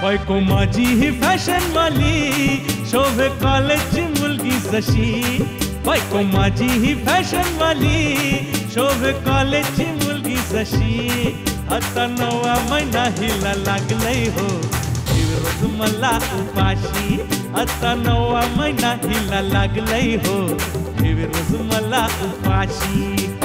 बायको माझी ही फॅशन वाली, शोभे कॉलेजची मुलगी जशी. बायको माझी ही फॅशन वाली, शोभे कॉलेजची मुलगी जशी. आता 9वा महिना हिला लागलंय हो, रोज मला उपाशी. आता 9वा महिना हिला लागलंय हो, रोज मला उपाशी.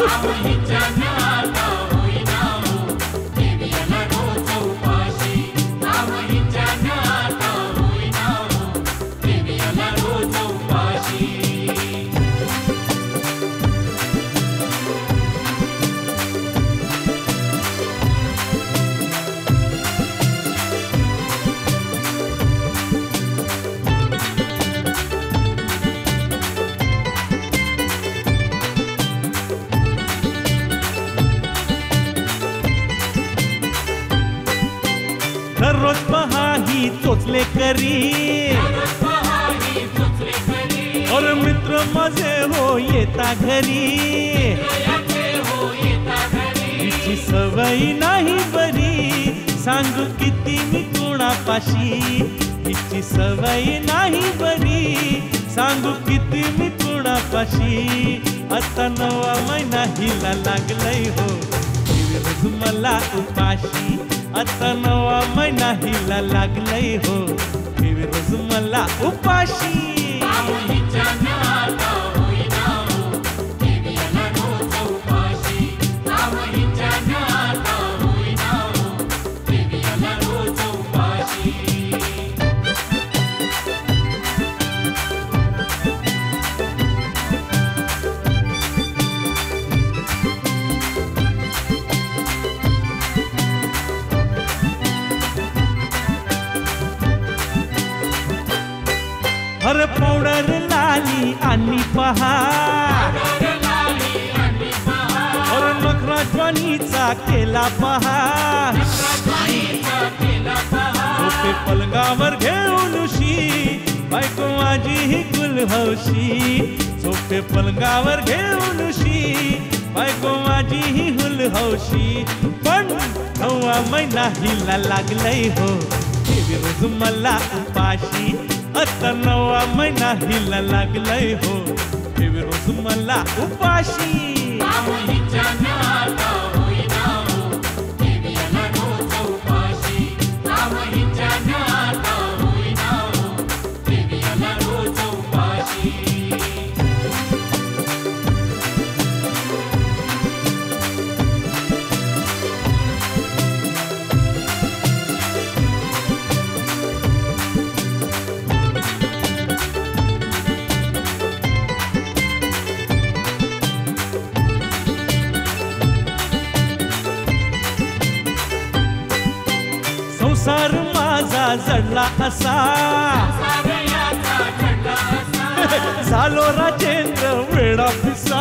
दररोज पहा ही चोचले करी, और मित्र माझे हो येता घरी. हिची सवय नाही बरी, सांगू किती मी कुणापाशी. हिची सवय नाही बरी, सांगू किती मी कुणापाशी. आता 9वा महिना हिला लागलंय हो, रोज मला उपाशी. आता 9वा महिना हिला लागलंय हो, रोज मला उपाशी. हर पावडर लाली आणि पहा, और नखरा ज्वानीचा केला पहा. झोपे पलंगावर घेऊन शी, बायको माझी ही गुलहौशी. झोपे पलंगावर घेऊन शी, बायको माझी ही हुलहौशी. पण 9वा महिना हिला लागलंय हो, रोज मला उपाशी. आता 9वा महिना हिला लागलंय हो, रोज मला उपाशी. संसार माझा जडला असा, झालो राजेंद्र वेडा पिसा.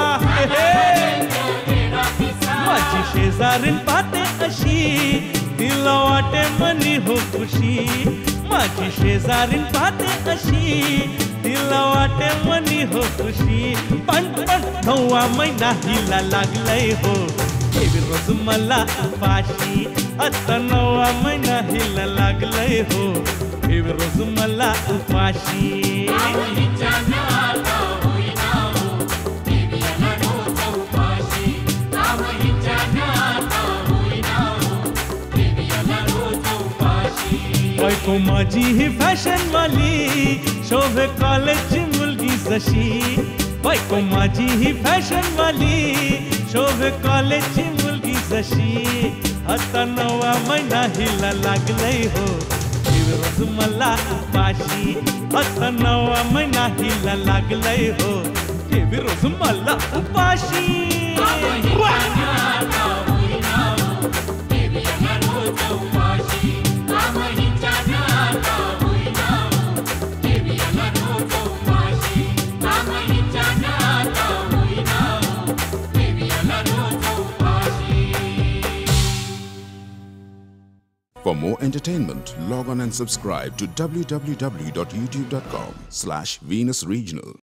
माझी शेजारीन पाहते अशी, तिला वाटे मनी हो खुशी. माझी शेजारीन पाहते अशी, तिला वाटे मनी हो खुशी. पण 9वा महिना हिला लागलंय हो, रोज मला उपाशी. आता 9वा महिना हिला लागलंय हो, रोज मला उपाशी. बायको माझी ही फॅशन वाली, शोभे कॉलेजची मुलगी जशी. बायको माझी ही फॅशन वाली, शोभे कॉलेजची मुलगी जशी. आता 9वा महिना हिला लागलंय हो, रोज मला उपाशी. आता 9वा महिना हिला लागलंय हो, रोज मला उपाशी. For more entertainment, log on and subscribe to www.youtube.com/Venus Regional.